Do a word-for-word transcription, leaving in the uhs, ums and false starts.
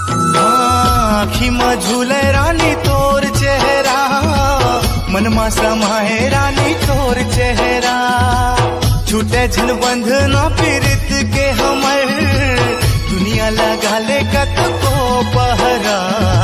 आँखी में झूले रानी तोर चेहरा, मन में समाये रानी तोर चेहरा। छूटे झन बंध ना पीरित के हमर, दुनिया लगा ले कत को पहरा।